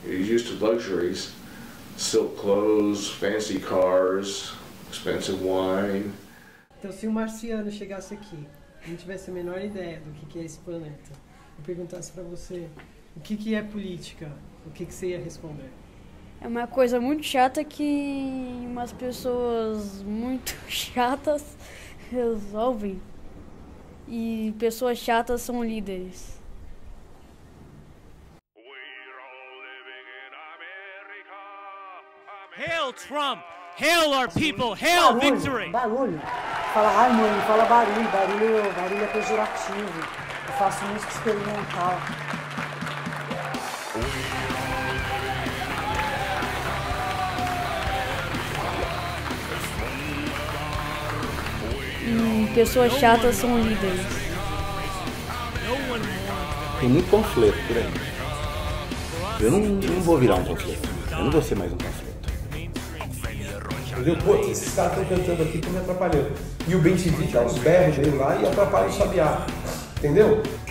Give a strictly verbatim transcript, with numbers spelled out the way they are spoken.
He's used to luxuries, silk clothes, fancy cars, expensive wine. Então, se um marciano chegasse aqui e não tivesse a menor ideia do que é esse planeta, e perguntasse para você o que é política, o que você ia responder? É uma coisa muito chata que umas pessoas muito chatas resolvem. E pessoas chatas são líderes. Hail Trump! Hail our people! Hail barulho, victory! Barulho. Fala, ai mãe, fala barulho, barulho, barulho é pejorativo. Eu faço música experimental. E pessoas chatas são líderes. Tem muito panfleto por aí. Eu não, não vou virar um panfleto. Eu não vou ser mais um panfleto. Entendeu? Pô, esses caras estão cantando aqui, estão me atrapalhando. E o Ben T V dá os berros dele lá e atrapalha o Sabiá. Entendeu?